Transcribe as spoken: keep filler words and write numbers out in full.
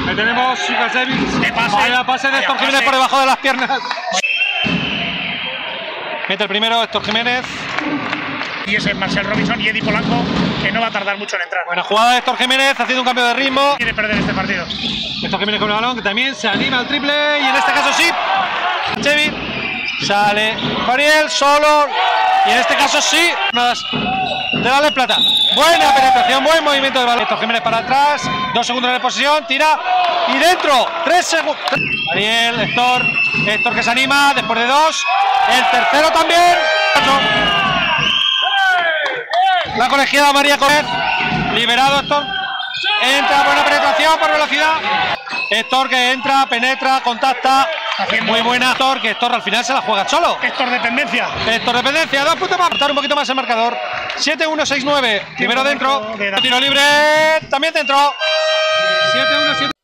Ahí tenemos Sukasevic. De pase. Vaya pase de Vaya Héctor Jiménez pase. por debajo de las piernas. Mete el primero Héctor Jiménez. Y ese es Marcel Robinson y Eddie Polanco, que no va a tardar mucho en entrar. Buena jugada de Héctor Jiménez haciendo un cambio de ritmo. Quiere perder este partido. Héctor Jiménez con el balón, que también se anima al triple. Y en este caso sí. Chevy. Sale Fariel solo. Y en este caso sí. De darle plata. Buena penetración, buen movimiento de balón. Héctor Jiménez para atrás. Dos segundos de posición. Tira. Y dentro. Tres segundos. Fariel, Héctor. Héctor que se anima después de dos. El tercero también. La colegiada María Corez. Liberado Héctor. Entra, buena penetración por velocidad. Héctor que entra, penetra, contacta. Haciendo. Muy buena Héctor, que Héctor al final se la juega solo. Héctor dependencia. Héctor dependencia, dos puntos más. Cortar un poquito más el marcador. siete uno seis nueve. Primero dentro. Tiro libre. También dentro. siete uno siete.